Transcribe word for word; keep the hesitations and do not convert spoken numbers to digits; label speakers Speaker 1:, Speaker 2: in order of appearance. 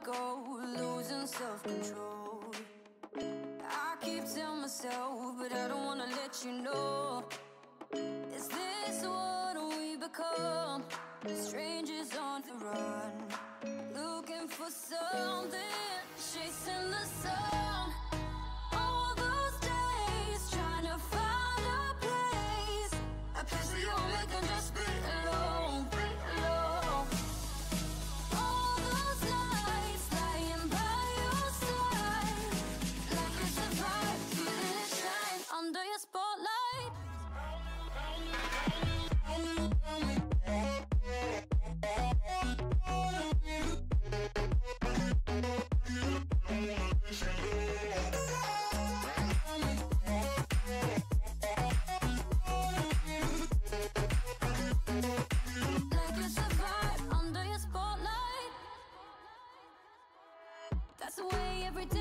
Speaker 1: go, losing self-control. I keep telling myself, but I don't wanna let you know. Is this what we become? Strangers on the run, looking for something, chasing the sun. All those days trying to find a place, a place where you only can just be alone, be alone. All those nights lying by your side, like you survived, feeling it shine under your spotlight. That's the way every